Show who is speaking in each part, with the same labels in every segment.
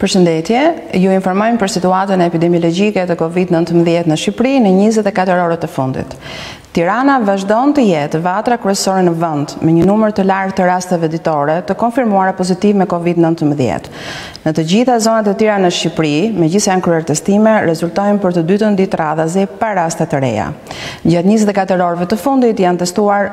Speaker 1: Përshëndetje, ju informojmë për situatën epidemiologjike të COVID-19 në Shqipëri në 24 orët të fundit. Tirana vazhdon të jetë vatra kryesore në vend, me një numër të lartë të rasteve ditore të konfirmuara pozitiv me COVID-19. Në të gjitha zonat e tjera në Shqipëri, megjithëse janë kryer testime, rezultojnë për të dytën ditë radhazi pa raste të reja. Gjatë 24 orëve të fundit janë testuar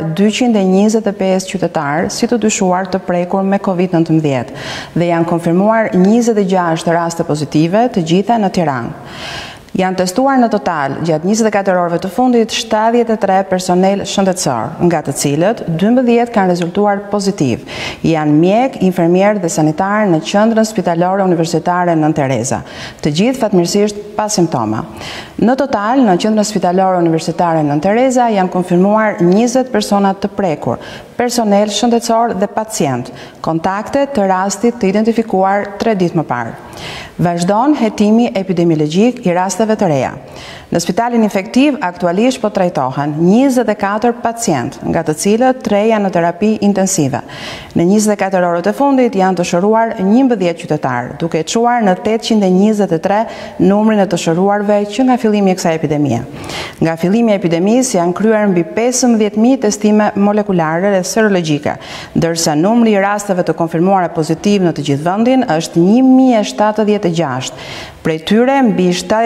Speaker 1: 225 qytetarë si të dyshuar të prekur me COVID-19 dhe janë konfirmuar 26 raste pozitive, të gjitha në Tiranë. Janë testuar në total gjatë 24 orëve të fundit 73 personel shëndetësor, nga të cilët 12 kanë rezultuar pozitiv. Janë mjek, infermier dhe sanitar në qendrën spitalore universitare Nën Tereza. Të gjithë fatmirësisht pa simptoma. Në total, në qendrën spitalore universitare Nën Tereza janë konfirmuar 20 persona të prekur, personel shëndetësor dhe pacient, kontakte të rastit të identifikuar 3 ditë më parë. Vazhdon hetimi epidemiologjik i rasteve të reja. Në spitalin infektiv aktualisht po trajtohen 24 pacient, nga të cilët 3 janë në terapi intensive. Në 24 orët e fundit janë të shëruar 11 qytetarë, duke çuar në 823 numrin e të shëruarve që nga fillimi i kësaj epidemie. Nga fillimi i epidemisë janë kryer mbi 15.000 testime molekulare dhe serologjike, ndërsa numri i rasteve të konfirmuara pozitiv në të gjithë vendin është 1076. Prej tyre mbi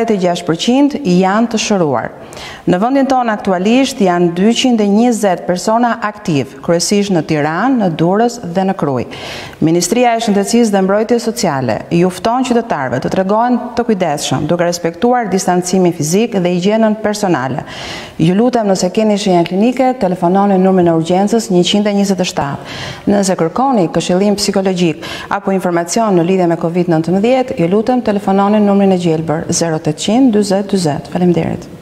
Speaker 1: 76% janë të shëruar. Në vendin tonë aktualisht janë 220 persona aktiv, kryesisht në Tiranë, në Durrës dhe në Krujë. Ministria e Shëndetësisë dhe Mbrojtjes Sociale ju fton qytetarëve të tregohen të kujdesshëm, duke respektuar distancimin fizik dhe higjienën personale. Ju lutem, nëse keni shenja klinike, telefononi numrin e urgjencës 127. Nëse kërkoni këshillim psikologjik apo informacion në lidhje me COVID-19, ju lutem telefononi numrin e gjelbër 0800 40 40. Faleminderit.